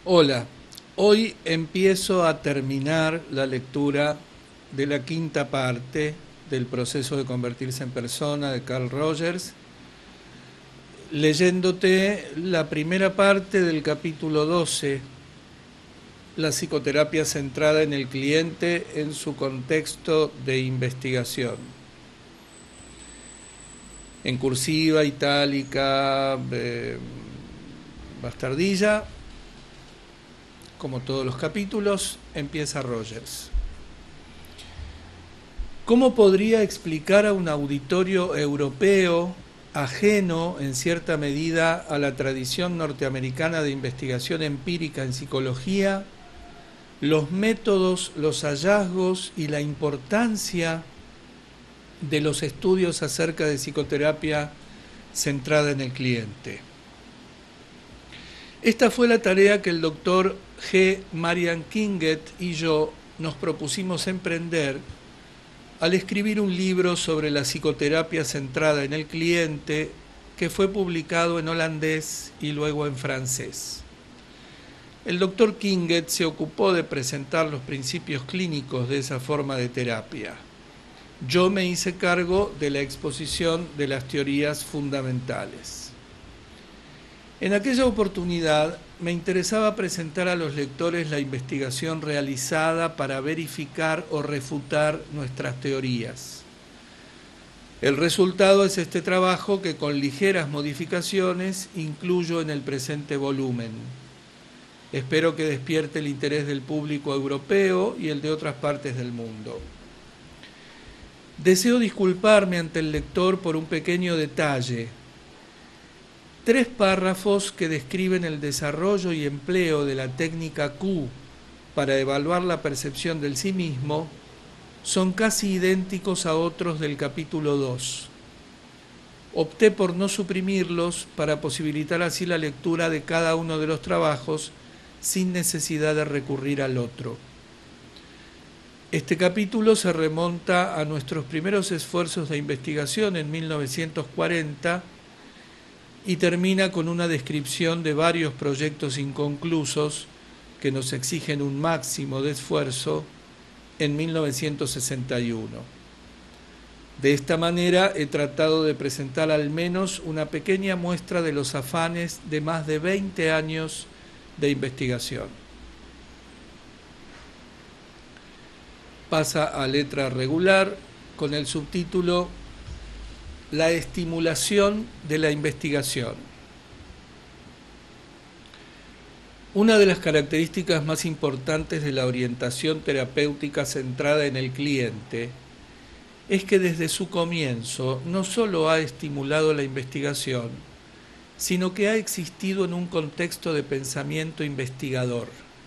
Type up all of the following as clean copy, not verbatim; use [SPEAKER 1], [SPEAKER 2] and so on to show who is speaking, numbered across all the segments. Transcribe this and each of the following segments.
[SPEAKER 1] Hola, hoy empiezo a terminar la lectura de la quinta parte del proceso de convertirse en persona de Carl Rogers, leyéndote la primera parte del capítulo 12, la psicoterapia centrada en el cliente en su contexto de investigación. En cursiva, itálica, bastardilla, como todos los capítulos, empieza Rogers. ¿Cómo podría explicar a un auditorio europeo, ajeno en cierta medida a la tradición norteamericana de investigación empírica en psicología, los métodos, los hallazgos y la importancia de los estudios acerca de psicoterapia centrada en el cliente? Esta fue la tarea que el doctor G. Marian Kinget y yo nos propusimos emprender al escribir un libro sobre la psicoterapia centrada en el cliente que fue publicado en holandés y luego en francés. El doctor Kinget se ocupó de presentar los principios clínicos de esa forma de terapia. Yo me hice cargo de la exposición de las teorías fundamentales. En aquella oportunidad me interesaba presentar a los lectores la investigación realizada para verificar o refutar nuestras teorías. El resultado es este trabajo que con ligeras modificaciones incluyo en el presente volumen. Espero que despierte el interés del público europeo y el de otras partes del mundo. Deseo disculparme ante el lector por un pequeño detalle. 3 párrafos que describen el desarrollo y empleo de la técnica Q para evaluar la percepción del sí mismo son casi idénticos a otros del capítulo 2. Opté por no suprimirlos para posibilitar así la lectura de cada uno de los trabajos sin necesidad de recurrir al otro. Este capítulo se remonta a nuestros primeros esfuerzos de investigación en 1940 y termina con una descripción de varios proyectos inconclusos que nos exigen un máximo de esfuerzo en 1961. De esta manera he tratado de presentar al menos una pequeña muestra de los afanes de más de 20 años de investigación. Pasa a letra regular con el subtítulo La estimulación de la investigación. Una de las características más importantes de la orientación terapéutica centrada en el cliente es que desde su comienzo no solo ha estimulado la investigación, sino que ha existido en un contexto de pensamiento investigador.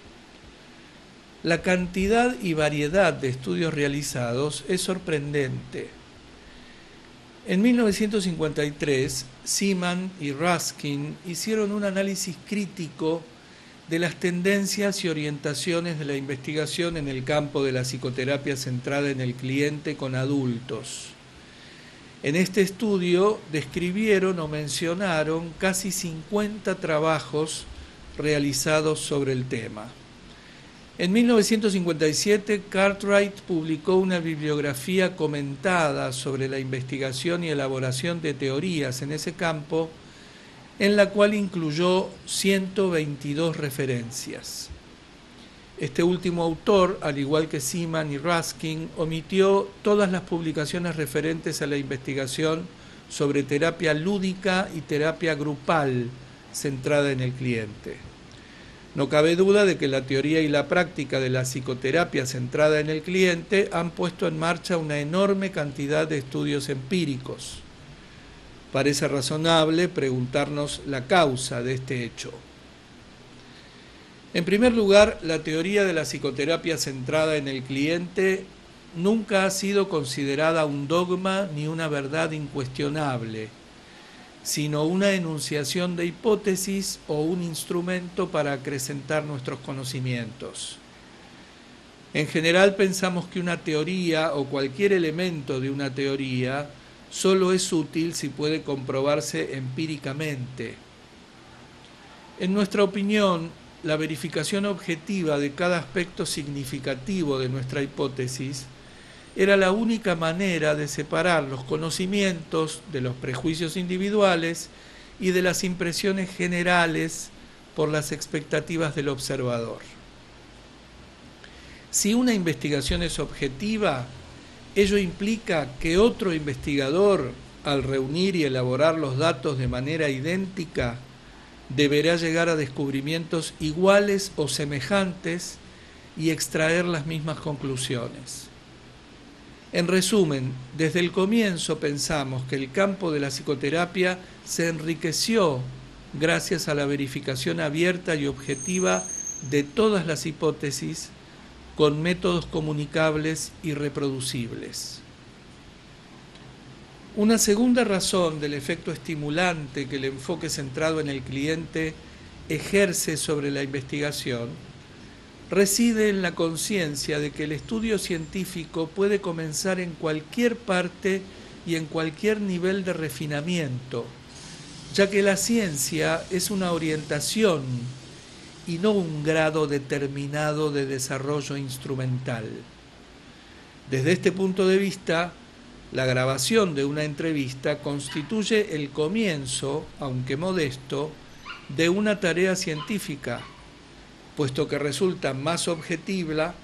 [SPEAKER 1] La cantidad y variedad de estudios realizados es sorprendente. En 1953, Seaman y Ruskin hicieron un análisis crítico de las tendencias y orientaciones de la investigación en el campo de la psicoterapia centrada en el cliente con adultos. En este estudio describieron o mencionaron casi 50 trabajos realizados sobre el tema. En 1957, Cartwright publicó una bibliografía comentada sobre la investigación y elaboración de teorías en ese campo, en la cual incluyó 122 referencias. Este último autor, al igual que Seaman y Ruskin, omitió todas las publicaciones referentes a la investigación sobre terapia lúdica y terapia grupal centrada en el cliente. No cabe duda de que la teoría y la práctica de la psicoterapia centrada en el cliente han puesto en marcha una enorme cantidad de estudios empíricos. Parece razonable preguntarnos la causa de este hecho. En primer lugar, la teoría de la psicoterapia centrada en el cliente nunca ha sido considerada un dogma ni una verdad incuestionable, sino una enunciación de hipótesis o un instrumento para acrecentar nuestros conocimientos. En general pensamos que una teoría o cualquier elemento de una teoría solo es útil si puede comprobarse empíricamente. En nuestra opinión, la verificación objetiva de cada aspecto significativo de nuestra hipótesis era la única manera de separar los conocimientos de los prejuicios individuales y de las impresiones generales por las expectativas del observador. Si una investigación es objetiva, ello implica que otro investigador, al reunir y elaborar los datos de manera idéntica, deberá llegar a descubrimientos iguales o semejantes y extraer las mismas conclusiones. En resumen, desde el comienzo pensamos que el campo de la psicoterapia se enriqueció gracias a la verificación abierta y objetiva de todas las hipótesis con métodos comunicables y reproducibles. Una segunda razón del efecto estimulante que el enfoque centrado en el cliente ejerce sobre la investigación reside en la conciencia de que el estudio científico puede comenzar en cualquier parte y en cualquier nivel de refinamiento, ya que la ciencia es una orientación y no un grado determinado de desarrollo instrumental. Desde este punto de vista, la grabación de una entrevista constituye el comienzo, aunque modesto, de una tarea científica, puesto que resulta más objetiva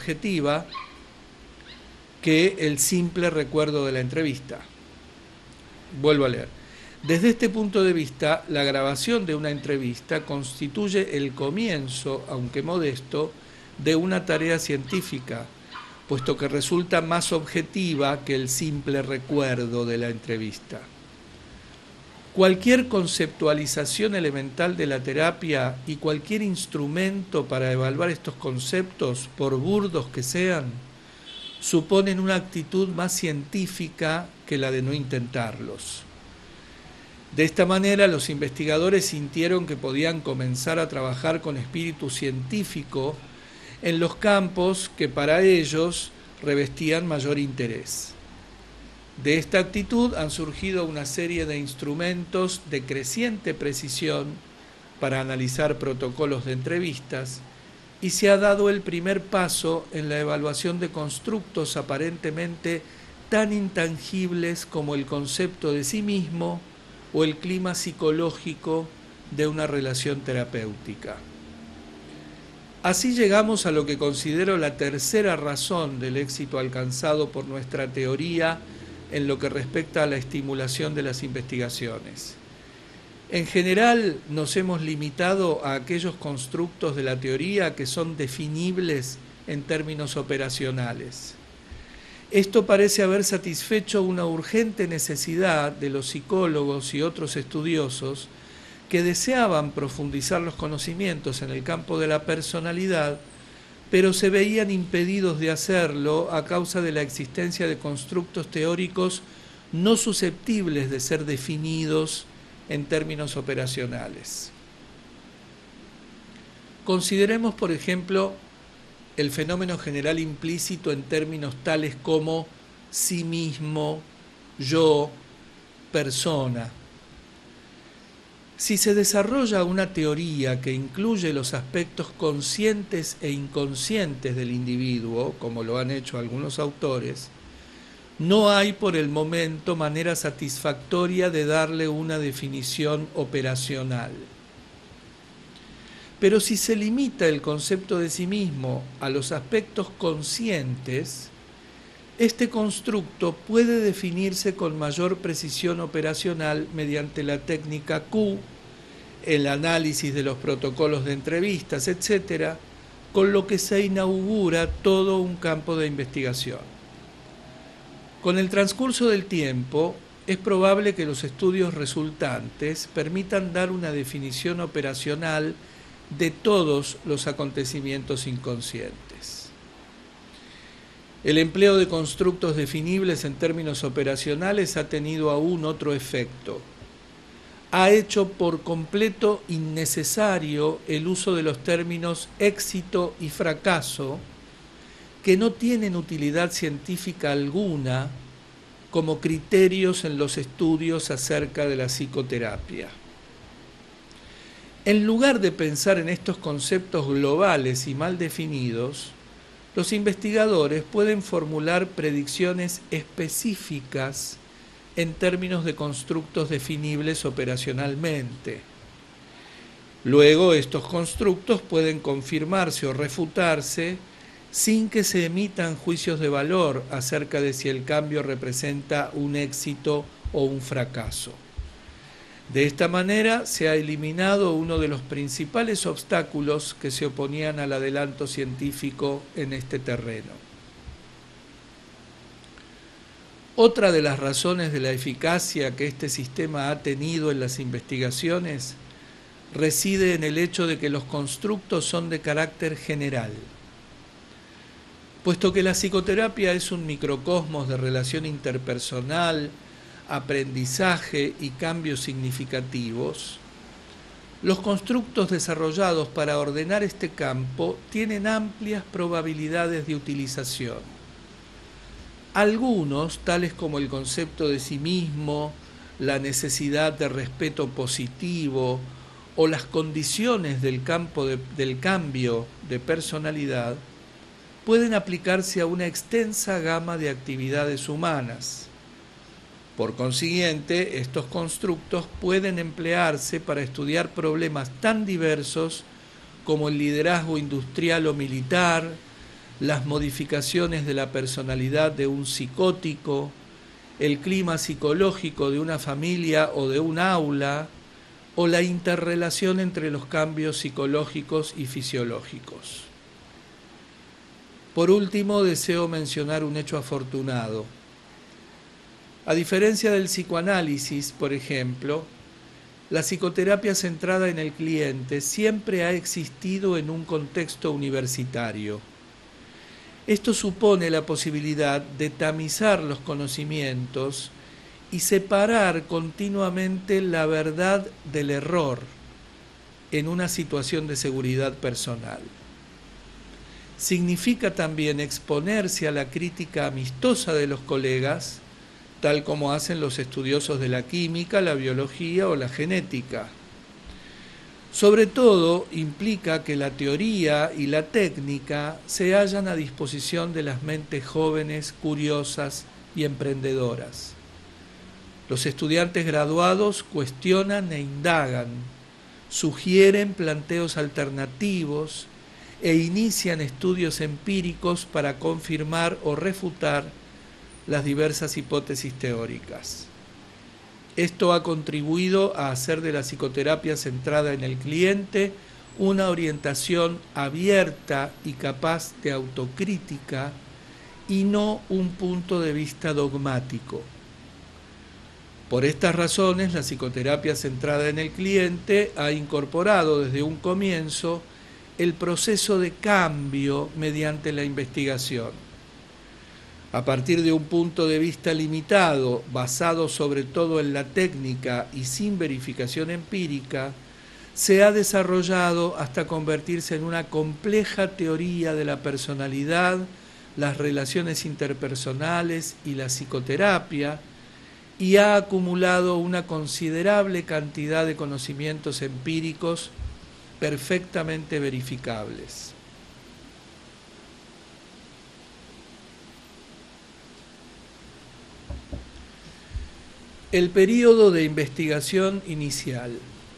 [SPEAKER 1] que el simple recuerdo de la entrevista. Vuelvo a leer. Desde este punto de vista, la grabación de una entrevista constituye el comienzo, aunque modesto, de una tarea científica, puesto que resulta más objetiva que el simple recuerdo de la entrevista. Cualquier conceptualización elemental de la terapia y cualquier instrumento para evaluar estos conceptos, por burdos que sean, suponen una actitud más científica que la de no intentarlos. De esta manera, los investigadores sintieron que podían comenzar a trabajar con espíritu científico en los campos que para ellos revestían mayor interés. De esta actitud han surgido una serie de instrumentos de creciente precisión para analizar protocolos de entrevistas y se ha dado el primer paso en la evaluación de constructos aparentemente tan intangibles como el concepto de sí mismo o el clima psicológico de una relación terapéutica. Así llegamos a lo que considero la tercera razón del éxito alcanzado por nuestra teoría en lo que respecta a la estimulación de las investigaciones. En general, nos hemos limitado a aquellos constructos de la teoría que son definibles en términos operacionales. Esto parece haber satisfecho una urgente necesidad de los psicólogos y otros estudiosos que deseaban profundizar los conocimientos en el campo de la personalidad, pero se veían impedidos de hacerlo a causa de la existencia de constructos teóricos no susceptibles de ser definidos en términos operacionales. Consideremos, por ejemplo, el fenómeno general implícito en términos tales como sí mismo, yo, persona. Si se desarrolla una teoría que incluye los aspectos conscientes e inconscientes del individuo, como lo han hecho algunos autores, no hay por el momento manera satisfactoria de darle una definición operacional. Pero si se limita el concepto de sí mismo a los aspectos conscientes, este constructo puede definirse con mayor precisión operacional mediante la técnica Q, el análisis de los protocolos de entrevistas, etc., con lo que se inaugura todo un campo de investigación. Con el transcurso del tiempo, es probable que los estudios resultantes permitan dar una definición operacional de todos los acontecimientos inconscientes. El empleo de constructos definibles en términos operacionales ha tenido aún otro efecto. Ha hecho por completo innecesario el uso de los términos éxito y fracaso, que no tienen utilidad científica alguna como criterios en los estudios acerca de la psicoterapia. En lugar de pensar en estos conceptos globales y mal definidos, los investigadores pueden formular predicciones específicas en términos de constructos definibles operacionalmente. Luego, estos constructos pueden confirmarse o refutarse sin que se emitan juicios de valor acerca de si el cambio representa un éxito o un fracaso. De esta manera se ha eliminado uno de los principales obstáculos que se oponían al adelanto científico en este terreno. Otra de las razones de la eficacia que este sistema ha tenido en las investigaciones reside en el hecho de que los constructos son de carácter general. Puesto que la psicoterapia es un microcosmos de relación interpersonal, aprendizaje y cambios significativos, los constructos desarrollados para ordenar este campo tienen amplias probabilidades de utilización. Algunos, tales como el concepto de sí mismo, la necesidad de respeto positivo o las condiciones del cambio de personalidad, pueden aplicarse a una extensa gama de actividades humanas. Por consiguiente, estos constructos pueden emplearse para estudiar problemas tan diversos como el liderazgo industrial o militar, las modificaciones de la personalidad de un psicótico, el clima psicológico de una familia o de un aula, o la interrelación entre los cambios psicológicos y fisiológicos. Por último, deseo mencionar un hecho afortunado. A diferencia del psicoanálisis, por ejemplo, la psicoterapia centrada en el cliente siempre ha existido en un contexto universitario. Esto supone la posibilidad de tamizar los conocimientos y separar continuamente la verdad del error en una situación de seguridad personal. Significa también exponerse a la crítica amistosa de los colegas, tal como hacen los estudiosos de la química, la biología o la genética. Sobre todo, implica que la teoría y la técnica se hallan a disposición de las mentes jóvenes, curiosas y emprendedoras. Los estudiantes graduados cuestionan e indagan, sugieren planteos alternativos e inician estudios empíricos para confirmar o refutar las diversas hipótesis teóricas. Esto ha contribuido a hacer de la psicoterapia centrada en el cliente una orientación abierta y capaz de autocrítica y no un punto de vista dogmático. Por estas razones, la psicoterapia centrada en el cliente ha incorporado desde un comienzo el proceso de cambio mediante la investigación. A partir de un punto de vista limitado, basado sobre todo en la técnica y sin verificación empírica, se ha desarrollado hasta convertirse en una compleja teoría de la personalidad, las relaciones interpersonales y la psicoterapia, y ha acumulado una considerable cantidad de conocimientos empíricos perfectamente verificables. El período de investigación inicial.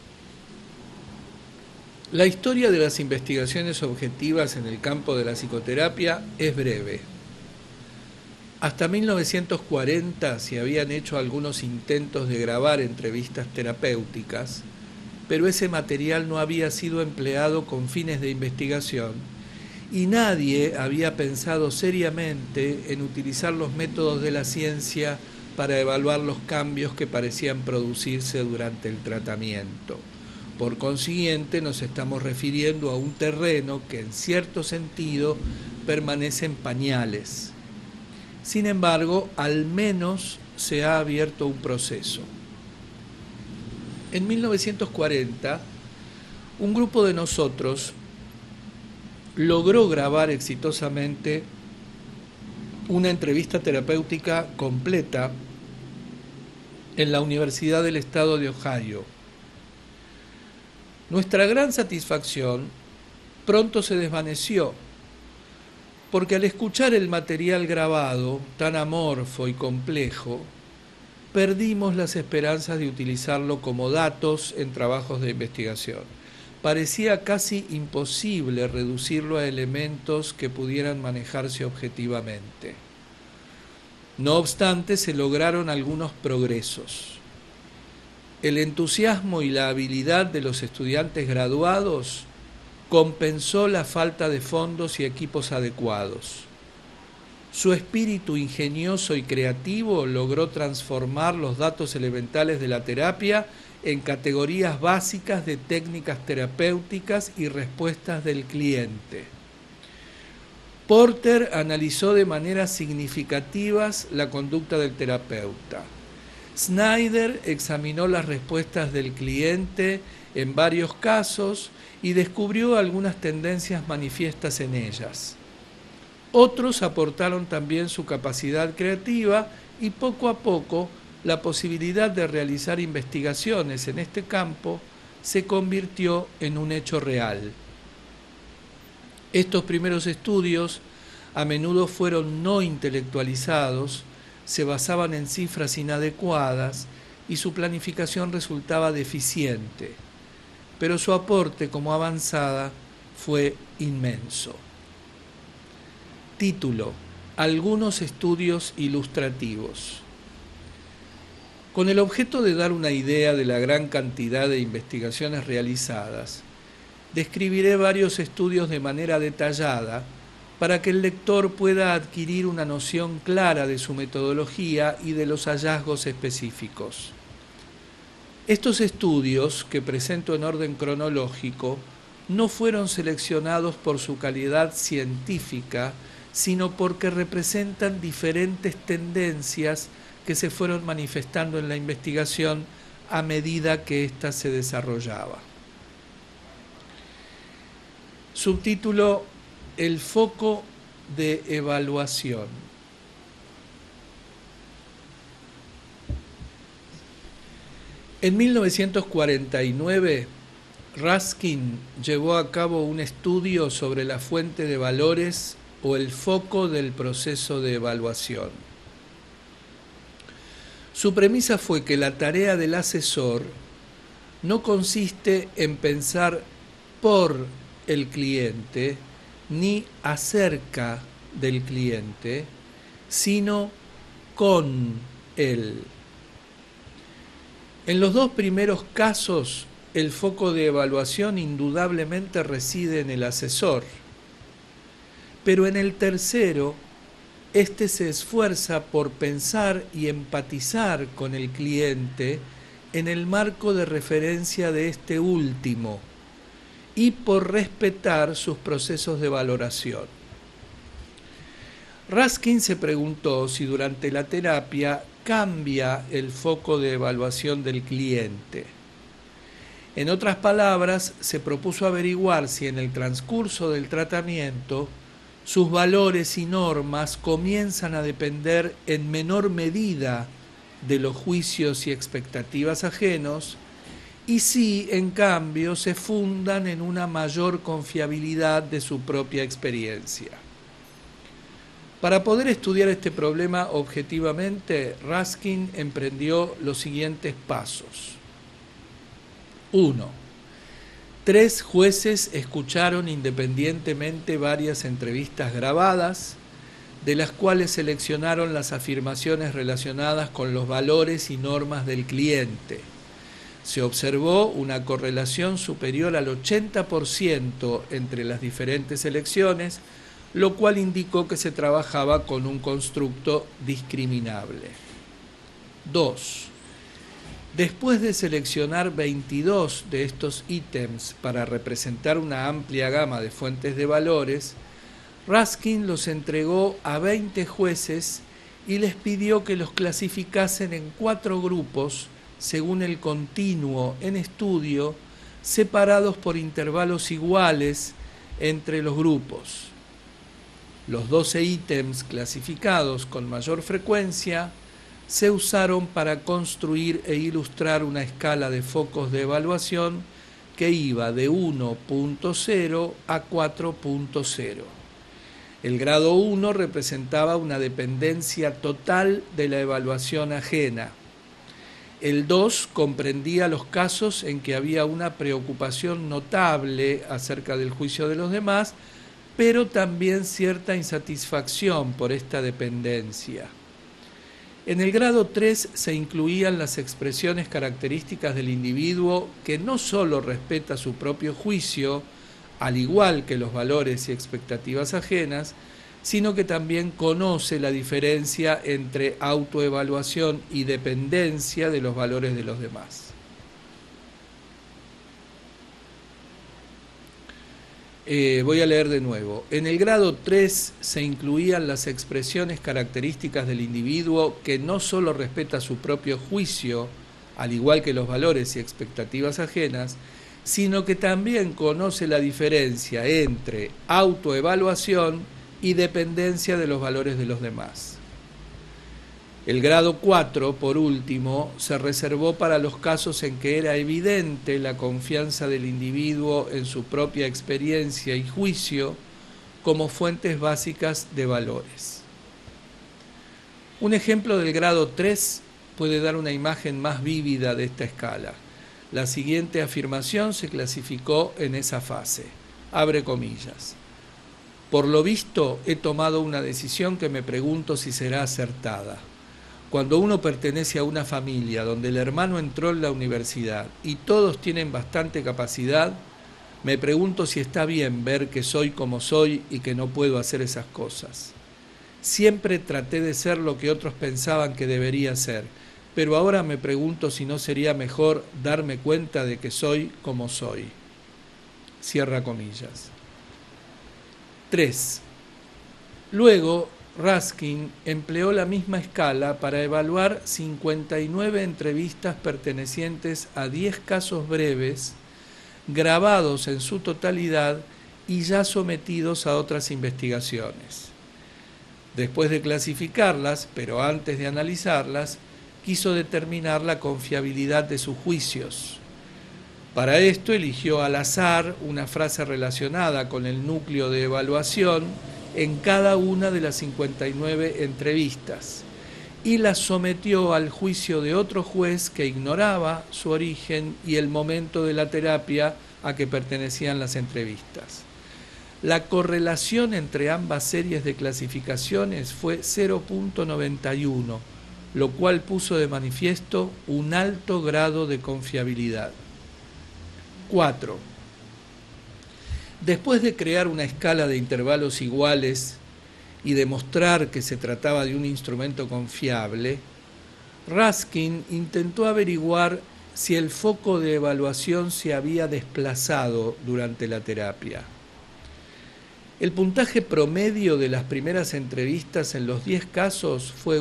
[SPEAKER 1] La historia de las investigaciones objetivas en el campo de la psicoterapia es breve. Hasta 1940 se habían hecho algunos intentos de grabar entrevistas terapéuticas, pero ese material no había sido empleado con fines de investigación y nadie había pensado seriamente en utilizar los métodos de la ciencia para evaluar los cambios que parecían producirse durante el tratamiento. Por consiguiente, nos estamos refiriendo a un terreno que en cierto sentido permanece en pañales. Sin embargo, al menos se ha abierto un proceso. En 1940, un grupo de nosotros logró grabar exitosamente una entrevista terapéutica completa en la Universidad del Estado de Ohio. Nuestra gran satisfacción pronto se desvaneció, porque al escuchar el material grabado, tan amorfo y complejo, perdimos las esperanzas de utilizarlo como datos en trabajos de investigación. Parecía casi imposible reducirlo a elementos que pudieran manejarse objetivamente. No obstante, se lograron algunos progresos. El entusiasmo y la habilidad de los estudiantes graduados compensó la falta de fondos y equipos adecuados. Su espíritu ingenioso y creativo logró transformar los datos elementales de la terapia en categorías básicas de técnicas terapéuticas y respuestas del cliente. Porter analizó de maneras significativas la conducta del terapeuta. Snyder examinó las respuestas del cliente en varios casos y descubrió algunas tendencias manifiestas en ellas. Otros aportaron también su capacidad creativa y poco a poco la posibilidad de realizar investigaciones en este campo se convirtió en un hecho real. Estos primeros estudios a menudo fueron no intelectualizados, se basaban en cifras inadecuadas y su planificación resultaba deficiente, pero su aporte como avanzada fue inmenso. Título: Algunos estudios ilustrativos. Con el objeto de dar una idea de la gran cantidad de investigaciones realizadas, describiré varios estudios de manera detallada para que el lector pueda adquirir una noción clara de su metodología y de los hallazgos específicos. Estos estudios, que presento en orden cronológico, no fueron seleccionados por su calidad científica, sino porque representan diferentes tendencias que se fueron manifestando en la investigación a medida que ésta se desarrollaba. Subtítulo: El foco de evaluación. En 1949, Raskin llevó a cabo un estudio sobre la fuente de valores o el foco del proceso de evaluación. Su premisa fue que la tarea del asesor no consiste en pensar por el cliente ni acerca del cliente, sino con él. En los dos primeros casos, el foco de evaluación indudablemente reside en el asesor, pero en el tercero, éste se esfuerza por pensar y empatizar con el cliente en el marco de referencia de este último y por respetar sus procesos de valoración. Raskin se preguntó si durante la terapia cambia el foco de evaluación del cliente. En otras palabras, se propuso averiguar si en el transcurso del tratamiento sus valores y normas comienzan a depender en menor medida de los juicios y expectativas ajenos y si, en cambio, se fundan en una mayor confiabilidad de su propia experiencia. Para poder estudiar este problema objetivamente, Raskin emprendió los siguientes pasos. 1. 3 jueces escucharon independientemente varias entrevistas grabadas, de las cuales seleccionaron las afirmaciones relacionadas con los valores y normas del cliente. Se observó una correlación superior al 80% entre las diferentes elecciones, lo cual indicó que se trabajaba con un constructo discriminable. 2. Después de seleccionar 22 de estos ítems para representar una amplia gama de fuentes de valores, Raskin los entregó a 20 jueces y les pidió que los clasificasen en 4 grupos según el continuo en estudio, separados por intervalos iguales entre los grupos. Los 12 ítems clasificados con mayor frecuencia se usaron para construir e ilustrar una escala de focos de evaluación que iba de 1.0 a 4.0. El grado 1 representaba una dependencia total de la evaluación ajena. El 2 comprendía los casos en que había una preocupación notable acerca del juicio de los demás, pero también cierta insatisfacción por esta dependencia. En el grado 3 se incluían las expresiones características del individuo que no solo respeta su propio juicio, al igual que los valores y expectativas ajenas, sino que también conoce la diferencia entre autoevaluación y dependencia de los valores de los demás. Voy a leer de nuevo. En el grado 3 se incluían las expresiones características del individuo que no solo respeta su propio juicio, al igual que los valores y expectativas ajenas, sino que también conoce la diferencia entre autoevaluación y dependencia de los valores de los demás. El grado 4, por último, se reservó para los casos en que era evidente la confianza del individuo en su propia experiencia y juicio como fuentes básicas de valores. Un ejemplo del grado 3 puede dar una imagen más vívida de esta escala. La siguiente afirmación se clasificó en esa fase. Abre comillas. Por lo visto, he tomado una decisión que me pregunto si será acertada. Cuando uno pertenece a una familia donde el hermano entró en la universidad y todos tienen bastante capacidad, me pregunto si está bien ver que soy como soy y que no puedo hacer esas cosas. Siempre traté de ser lo que otros pensaban que debería ser, pero ahora me pregunto si no sería mejor darme cuenta de que soy como soy. Cierra comillas. 3. Luego, Raskin empleó la misma escala para evaluar 59 entrevistas pertenecientes a 10 casos breves, grabados en su totalidad y ya sometidos a otras investigaciones. Después de clasificarlas, pero antes de analizarlas, quiso determinar la confiabilidad de sus juicios. Para esto eligió al azar una frase relacionada con el núcleo de evaluación en cada una de las 59 entrevistas y las sometió al juicio de otro juez que ignoraba su origen y el momento de la terapia a que pertenecían las entrevistas. La correlación entre ambas series de clasificaciones fue 0.91, lo cual puso de manifiesto un alto grado de confiabilidad. 4. Después de crear una escala de intervalos iguales y demostrar que se trataba de un instrumento confiable, Raskin intentó averiguar si el foco de evaluación se había desplazado durante la terapia. El puntaje promedio de las primeras entrevistas en los 10 casos fue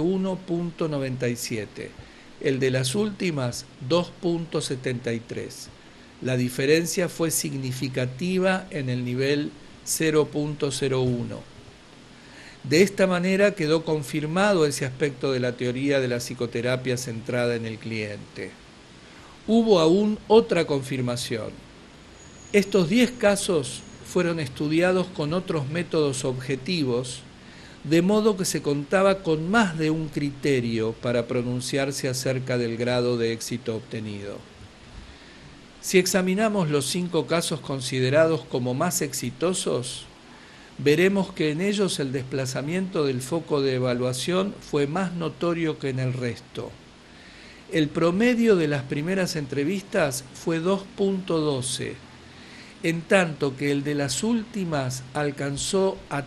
[SPEAKER 1] 1.97, el de las últimas 2.73. La diferencia fue significativa en el nivel 0.01. De esta manera quedó confirmado ese aspecto de la teoría de la psicoterapia centrada en el cliente. Hubo aún otra confirmación. Estos 10 casos fueron estudiados con otros métodos objetivos, de modo que se contaba con más de un criterio para pronunciarse acerca del grado de éxito obtenido. Si examinamos los 5 casos considerados como más exitosos, veremos que en ellos el desplazamiento del foco de evaluación fue más notorio que en el resto. El promedio de las primeras entrevistas fue 2.12, en tanto que el de las últimas alcanzó a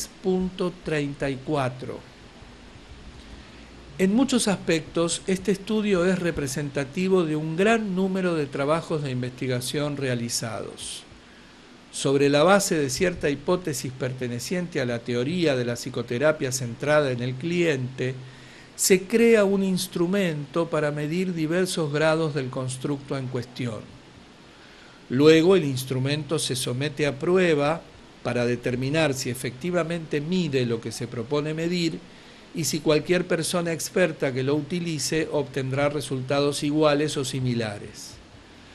[SPEAKER 1] 3.34. En muchos aspectos, este estudio es representativo de un gran número de trabajos de investigación realizados. Sobre la base de cierta hipótesis perteneciente a la teoría de la psicoterapia centrada en el cliente, se crea un instrumento para medir diversos grados del constructo en cuestión. Luego el instrumento se somete a prueba para determinar si efectivamente mide lo que se propone medir y si cualquier persona experta que lo utilice obtendrá resultados iguales o similares.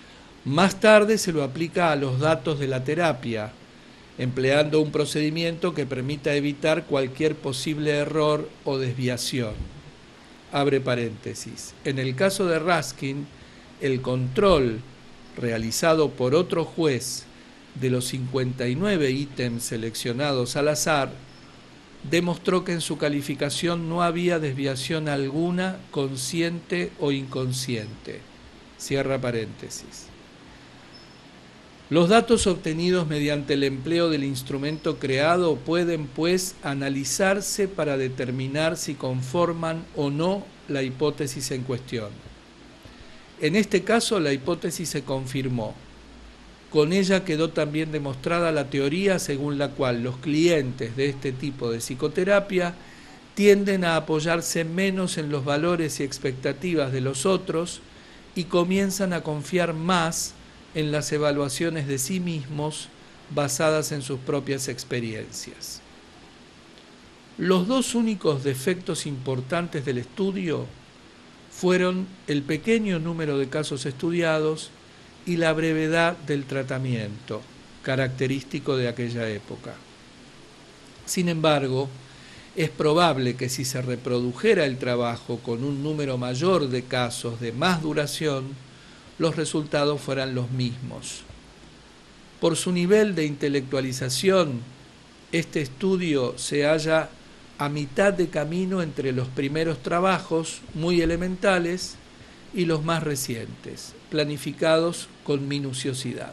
[SPEAKER 1] Más tarde se lo aplica a los datos de la terapia, empleando un procedimiento que permita evitar cualquier posible error o desviación. Abre paréntesis. En el caso de Raskin, el control realizado por otro juez de los 59 ítems seleccionados al azar demostró que en su calificación no había desviación alguna, consciente o inconsciente. Cierra paréntesis. Los datos obtenidos mediante el empleo del instrumento creado pueden, pues, analizarse para determinar si conforman o no la hipótesis en cuestión. En este caso, la hipótesis se confirmó. Con ella quedó también demostrada la teoría según la cual los clientes de este tipo de psicoterapia tienden a apoyarse menos en los valores y expectativas de los otros y comienzan a confiar más en las evaluaciones de sí mismos basadas en sus propias experiencias. Los dos únicos defectos importantes del estudio fueron el pequeño número de casos estudiados y la brevedad del tratamiento, característico de aquella época. Sin embargo, es probable que si se reprodujera el trabajo con un número mayor de casos de más duración, los resultados fueran los mismos. Por su nivel de intelectualización, este estudio se halla a mitad de camino entre los primeros trabajos, muy elementales, y los más recientes, planificados con minuciosidad.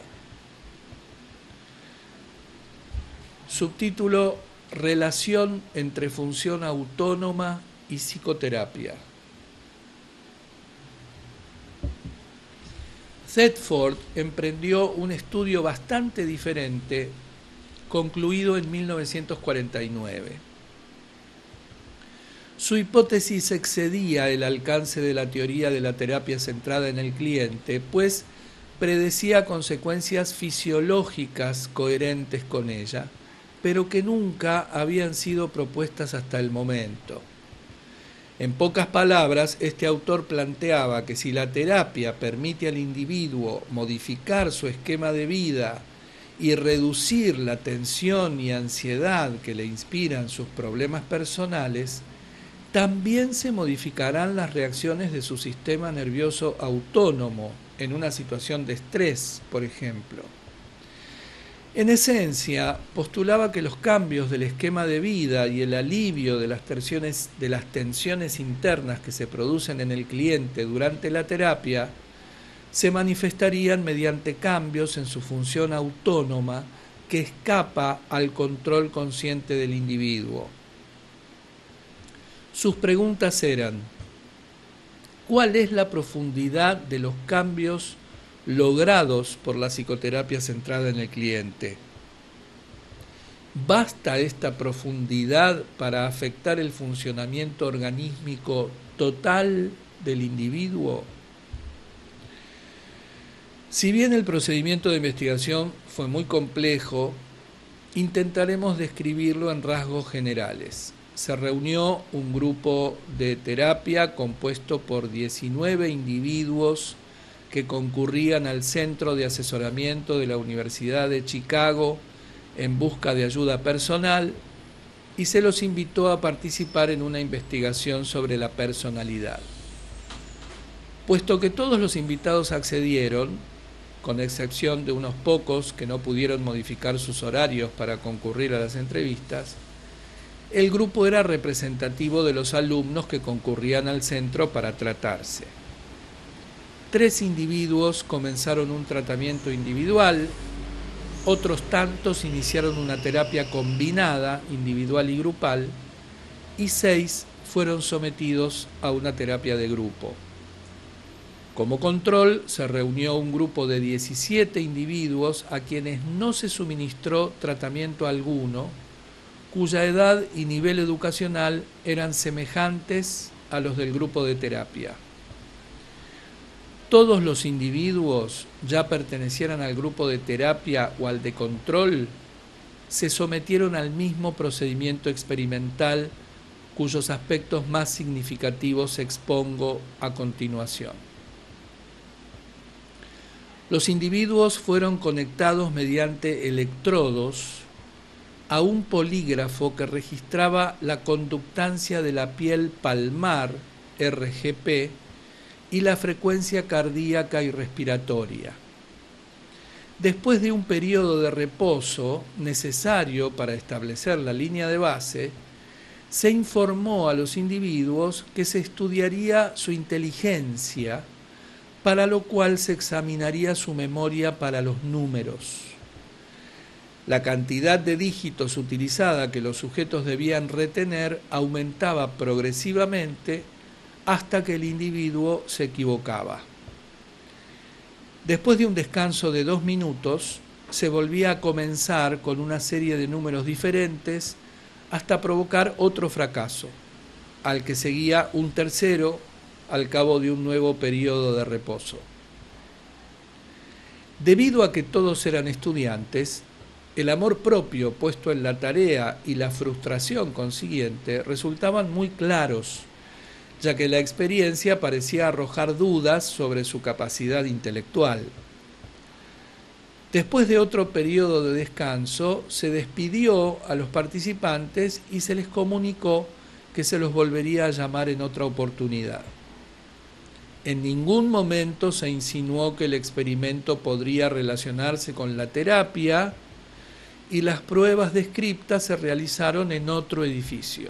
[SPEAKER 1] Subtítulo: Relación entre función autónoma y psicoterapia. Thetford emprendió un estudio bastante diferente, concluido en 1949. Su hipótesis excedía el alcance de la teoría de la terapia centrada en el cliente, pues predecía consecuencias fisiológicas coherentes con ella, pero que nunca habían sido propuestas hasta el momento. En pocas palabras, este autor planteaba que si la terapia permite al individuo modificar su esquema de vida y reducir la tensión y ansiedad que le inspiran sus problemas personales, también se modificarán las reacciones de su sistema nervioso autónomo en una situación de estrés, por ejemplo. En esencia, postulaba que los cambios del esquema de vida y el alivio de las tensiones internas que se producen en el cliente durante la terapia se manifestarían mediante cambios en su función autónoma que escapa al control consciente del individuo. Sus preguntas eran: ¿cuál es la profundidad de los cambios logrados por la psicoterapia centrada en el cliente? ¿Basta esta profundidad para afectar el funcionamiento organísmico total del individuo? Si bien el procedimiento de investigación fue muy complejo, intentaremos describirlo en rasgos generales. Se reunió un grupo de terapia compuesto por 19 individuos que concurrían al Centro de Asesoramiento de la Universidad de Chicago en busca de ayuda personal y se los invitó a participar en una investigación sobre la personalidad. Puesto que todos los invitados accedieron, con excepción de unos pocos que no pudieron modificar sus horarios para concurrir a las entrevistas, el grupo era representativo de los alumnos que concurrían al centro para tratarse. 3 individuos comenzaron un tratamiento individual, otros tantos iniciaron una terapia combinada, individual y grupal, y 6 fueron sometidos a una terapia de grupo. Como control, se reunió un grupo de 17 individuos a quienes no se suministró tratamiento alguno, cuya edad y nivel educacional eran semejantes a los del grupo de terapia. Todos los individuos, ya pertenecieran al grupo de terapia o al de control, se sometieron al mismo procedimiento experimental, cuyos aspectos más significativos expongo a continuación. Los individuos fueron conectados mediante electrodos a un polígrafo que registraba la conductancia de la piel palmar, RGP, y la frecuencia cardíaca y respiratoria. Después de un periodo de reposo necesario para establecer la línea de base, se informó a los individuos que se estudiaría su inteligencia, para lo cual se examinaría su memoria para los números. La cantidad de dígitos utilizada que los sujetos debían retener aumentaba progresivamente hasta que el individuo se equivocaba. Después de un descanso de 2 minutos, se volvía a comenzar con una serie de números diferentes hasta provocar otro fracaso, al que seguía un tercero al cabo de un nuevo periodo de reposo. Debido a que todos eran estudiantes, el amor propio puesto en la tarea y la frustración consiguiente resultaban muy claros, ya que la experiencia parecía arrojar dudas sobre su capacidad intelectual. Después de otro periodo de descanso, se despidió a los participantes y se les comunicó que se los volvería a llamar en otra oportunidad. En ningún momento se insinuó que el experimento podría relacionarse con la terapia y las pruebas descriptas se realizaron en otro edificio.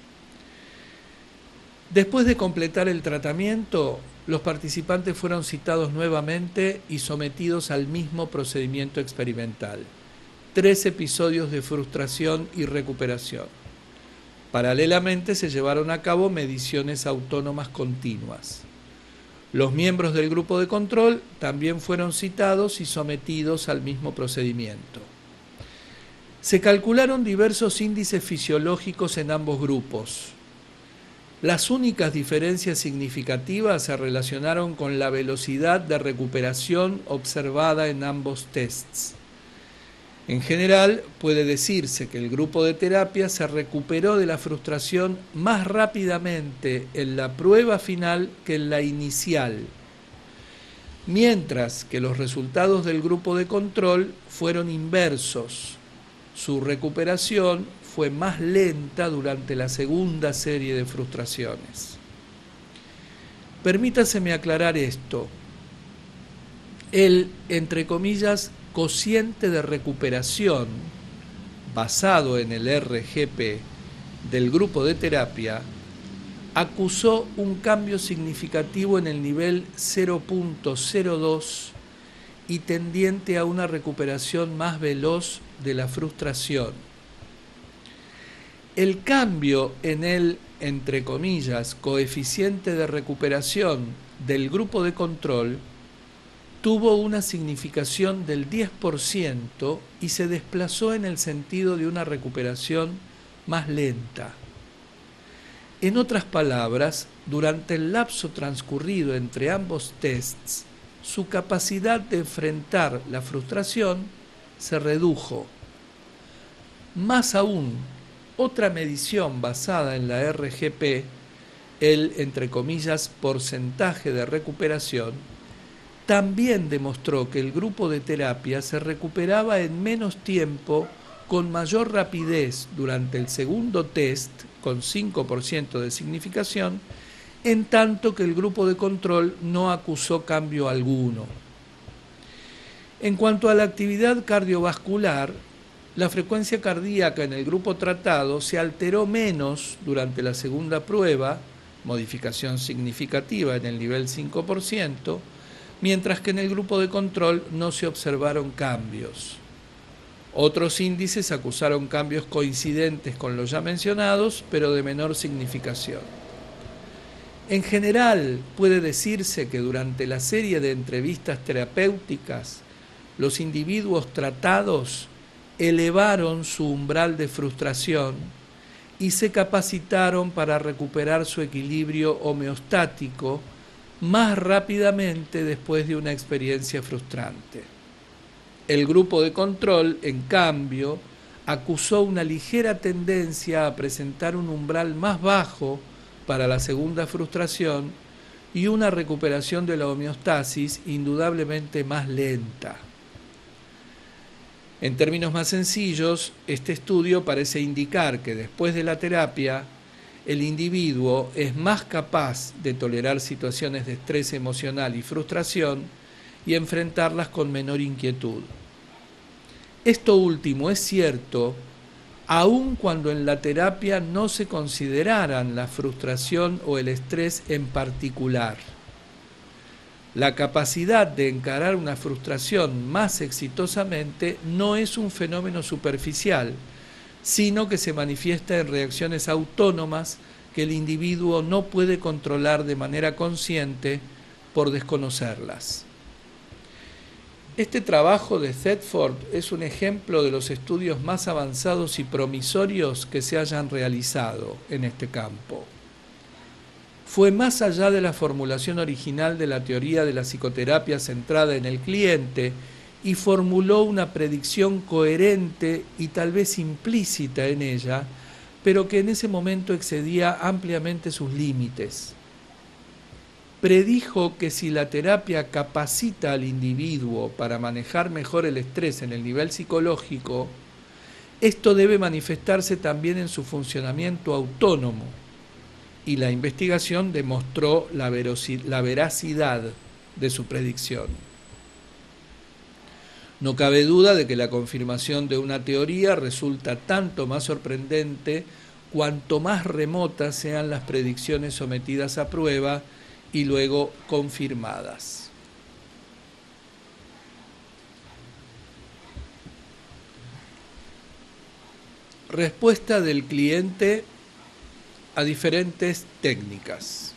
[SPEAKER 1] Después de completar el tratamiento, los participantes fueron citados nuevamente y sometidos al mismo procedimiento experimental. 3 episodios de frustración y recuperación. Paralelamente se llevaron a cabo mediciones autónomas continuas. Los miembros del grupo de control también fueron citados y sometidos al mismo procedimiento. Se calcularon diversos índices fisiológicos en ambos grupos. Las únicas diferencias significativas se relacionaron con la velocidad de recuperación observada en ambos tests. En general, puede decirse que el grupo de terapia se recuperó de la frustración más rápidamente en la prueba final que en la inicial, mientras que los resultados del grupo de control fueron inversos. Su recuperación fue más lenta durante la segunda serie de frustraciones. Permítaseme aclarar esto. El, entre comillas, cociente de recuperación, basado en el RGP del grupo de terapia, acusó un cambio significativo en el nivel 0.02 y tendiente a una recuperación más veloz de la frustración. El cambio en el, entre comillas, coeficiente de recuperación del grupo de control tuvo una significación del 10% y se desplazó en el sentido de una recuperación más lenta. En otras palabras, durante el lapso transcurrido entre ambos tests, su capacidad de enfrentar la frustración se redujo. Más aún, otra medición basada en la RGP, el, entre comillas, porcentaje de recuperación, también demostró que el grupo de terapia se recuperaba en menos tiempo con mayor rapidez durante el segundo test, con 5% de significación, en tanto que el grupo de control no acusó cambio alguno. En cuanto a la actividad cardiovascular, la frecuencia cardíaca en el grupo tratado se alteró menos durante la segunda prueba, modificación significativa en el nivel 5%, mientras que en el grupo de control no se observaron cambios. Otros índices acusaron cambios coincidentes con los ya mencionados, pero de menor significación. En general, puede decirse que durante la serie de entrevistas terapéuticas, los individuos tratados elevaron su umbral de frustración y se capacitaron para recuperar su equilibrio homeostático más rápidamente después de una experiencia frustrante. El grupo de control, en cambio, acusó una ligera tendencia a presentar un umbral más bajo para la segunda frustración, y una recuperación de la homeostasis indudablemente más lenta. En términos más sencillos, este estudio parece indicar que después de la terapia, el individuo es más capaz de tolerar situaciones de estrés emocional y frustración y enfrentarlas con menor inquietud. Esto último es cierto aun cuando en la terapia no se consideraran la frustración o el estrés en particular. La capacidad de encarar una frustración más exitosamente no es un fenómeno superficial, sino que se manifiesta en reacciones autónomas que el individuo no puede controlar de manera consciente por desconocerlas. Este trabajo de Thetford es un ejemplo de los estudios más avanzados y promisorios que se hayan realizado en este campo. Fue más allá de la formulación original de la teoría de la psicoterapia centrada en el cliente y formuló una predicción coherente y tal vez implícita en ella, pero que en ese momento excedía ampliamente sus límites. Predijo que si la terapia capacita al individuo para manejar mejor el estrés en el nivel psicológico, esto debe manifestarse también en su funcionamiento autónomo, y la investigación demostró la veracidad de su predicción. No cabe duda de que la confirmación de una teoría resulta tanto más sorprendente cuanto más remotas sean las predicciones sometidas a prueba y luego confirmadas. Respuesta del cliente a diferentes técnicas.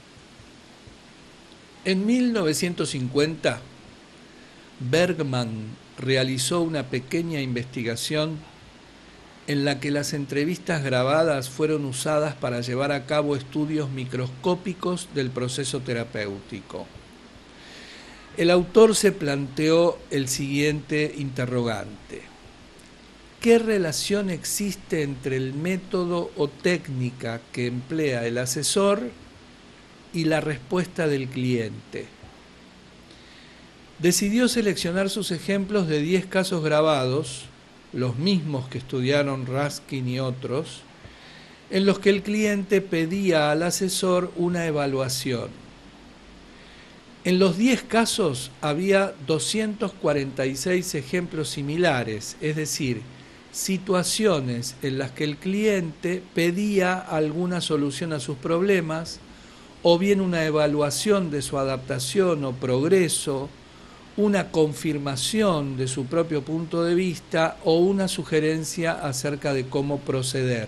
[SPEAKER 1] En 1950, Bergman realizó una pequeña investigación en la que las entrevistas grabadas fueron usadas para llevar a cabo estudios microscópicos del proceso terapéutico. El autor se planteó el siguiente interrogante: ¿qué relación existe entre el método o técnica que emplea el asesor y la respuesta del cliente? Decidió seleccionar sus ejemplos de 10 casos grabados, los mismos que estudiaron Raskin y otros, en los que el cliente pedía al asesor una evaluación. En los 10 casos había 246 ejemplos similares, es decir, situaciones en las que el cliente pedía alguna solución a sus problemas, o bien una evaluación de su adaptación o progreso, una confirmación de su propio punto de vista o una sugerencia acerca de cómo proceder.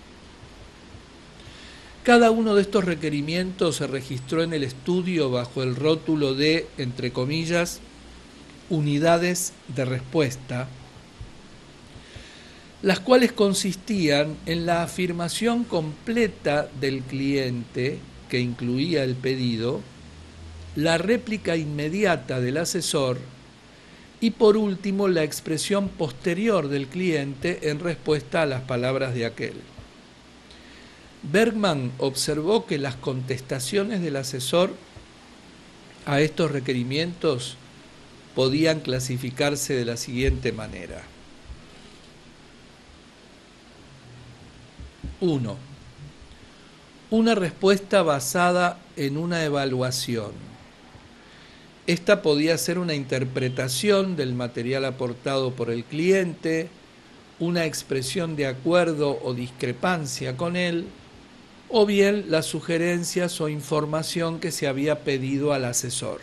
[SPEAKER 1] Cada uno de estos requerimientos se registró en el estudio bajo el rótulo de, entre comillas, unidades de respuesta, las cuales consistían en la afirmación completa del cliente, que incluía el pedido, la réplica inmediata del asesor y, por último, la expresión posterior del cliente en respuesta a las palabras de aquel. Bergman observó que las contestaciones del asesor a estos requerimientos podían clasificarse de la siguiente manera. 1. Una respuesta basada en una evaluación. Esta podía ser una interpretación del material aportado por el cliente, una expresión de acuerdo o discrepancia con él, o bien las sugerencias o información que se había pedido al asesor.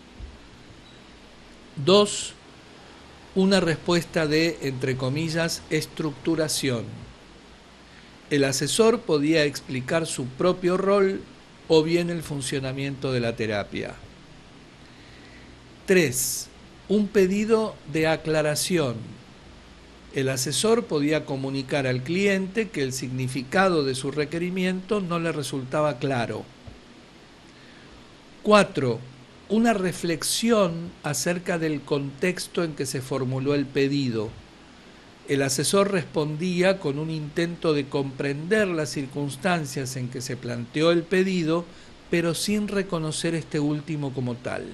[SPEAKER 1] 2. Una respuesta de, entre comillas, estructuración. El asesor podía explicar su propio rol o bien el funcionamiento de la terapia. 3. Un pedido de aclaración. El asesor podía comunicar al cliente que el significado de su requerimiento no le resultaba claro. 4. Una reflexión acerca del contexto en que se formuló el pedido. El asesor respondía con un intento de comprender las circunstancias en que se planteó el pedido pero sin reconocer este último como tal.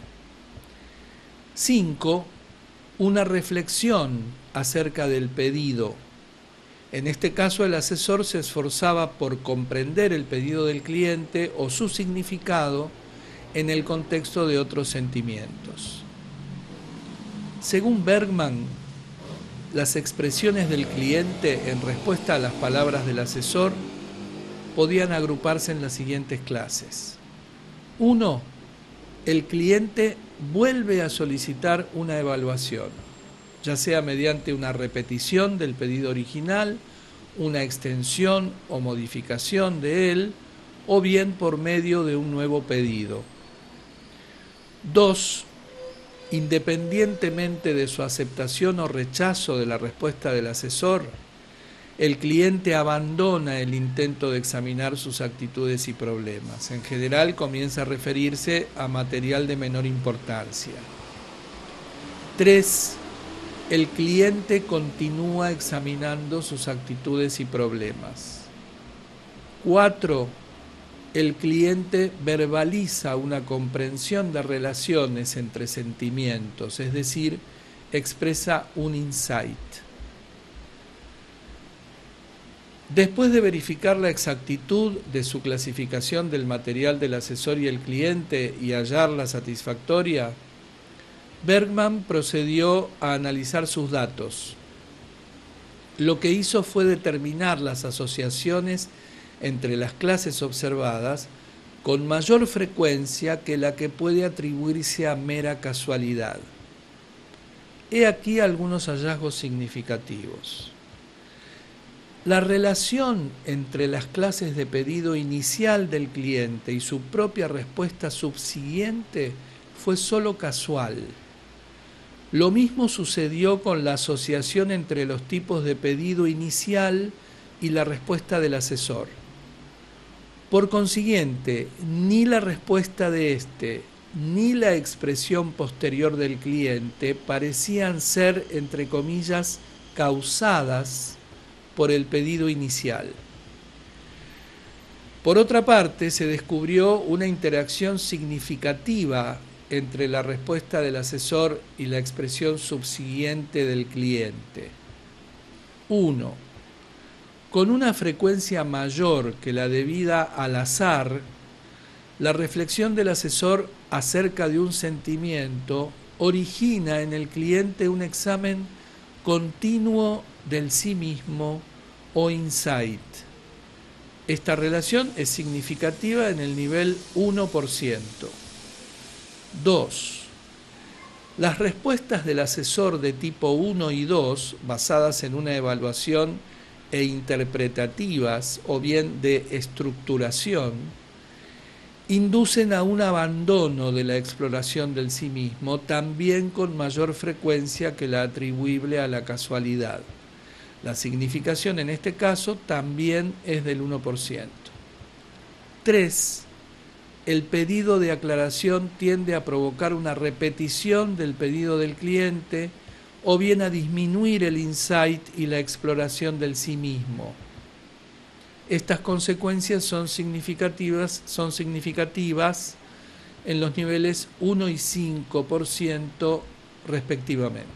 [SPEAKER 1] 5. Una reflexión acerca del pedido. En este caso, el asesor se esforzaba por comprender el pedido del cliente o su significado en el contexto de otros sentimientos. Según Bergman, las expresiones del cliente en respuesta a las palabras del asesor podían agruparse en las siguientes clases. 1. El cliente vuelve a solicitar una evaluación, ya sea mediante una repetición del pedido original, una extensión o modificación de él, o bien por medio de un nuevo pedido. 2. Independientemente de su aceptación o rechazo de la respuesta del asesor, el cliente abandona el intento de examinar sus actitudes y problemas. En general, comienza a referirse a material de menor importancia. 3. El cliente continúa examinando sus actitudes y problemas. 4. El cliente verbaliza una comprensión de relaciones entre sentimientos, es decir, expresa un insight. Después de verificar la exactitud de su clasificación del material del asesor y el cliente y hallarla satisfactoria, Bergman procedió a analizar sus datos. Lo que hizo fue determinar las asociaciones entre las clases observadas con mayor frecuencia que la que puede atribuirse a mera casualidad. He aquí algunos hallazgos significativos. La relación entre las clases de pedido inicial del cliente y su propia respuesta subsiguiente fue solo casual. Lo mismo sucedió con la asociación entre los tipos de pedido inicial y la respuesta del asesor. Por consiguiente, ni la respuesta de éste ni la expresión posterior del cliente parecían ser, entre comillas, causadas por el pedido inicial. Por otra parte, se descubrió una interacción significativa entre la respuesta del asesor y la expresión subsiguiente del cliente. 1. Con una frecuencia mayor que la debida al azar, la reflexión del asesor acerca de un sentimiento origina en el cliente un examen continuo del sí mismo o insight. Esta relación es significativa en el nivel 1%. 2. Las respuestas del asesor de tipo 1 y 2, basadas en una evaluación e interpretativas o bien de estructuración, inducen a un abandono de la exploración del sí mismo, también con mayor frecuencia que la atribuible a la casualidad. La significación en este caso también es del 1%. 3. El pedido de aclaración tiende a provocar una repetición del pedido del cliente o bien a disminuir el insight y la exploración del sí mismo. Estas consecuencias son significativas en los niveles 1 y 5% respectivamente.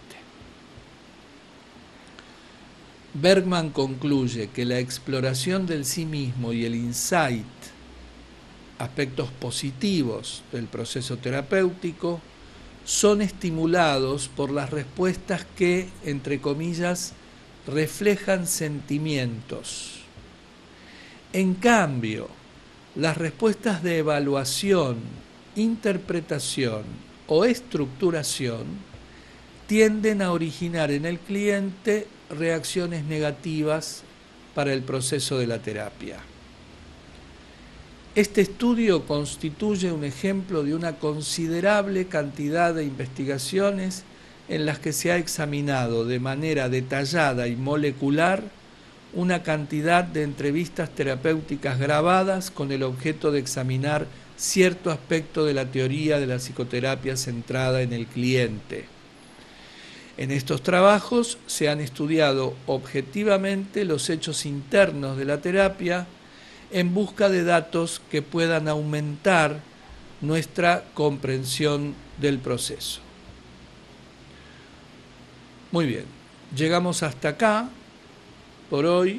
[SPEAKER 1] Bergman concluye que la exploración del sí mismo y el insight, aspectos positivos del proceso terapéutico, son estimulados por las respuestas que, entre comillas, reflejan sentimientos. En cambio, las respuestas de evaluación, interpretación o estructuración tienden a originar en el cliente reacciones negativas para el proceso de la terapia. Este estudio constituye un ejemplo de una considerable cantidad de investigaciones en las que se ha examinado de manera detallada y molecular una cantidad de entrevistas terapéuticas grabadas con el objeto de examinar cierto aspecto de la teoría de la psicoterapia centrada en el cliente. En estos trabajos se han estudiado objetivamente los hechos internos de la terapia en busca de datos que puedan aumentar nuestra comprensión del proceso. Muy bien, llegamos hasta acá por hoy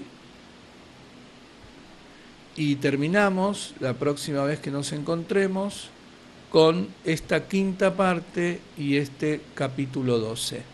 [SPEAKER 1] y terminamos la próxima vez que nos encontremos con esta quinta parte y este capítulo 12.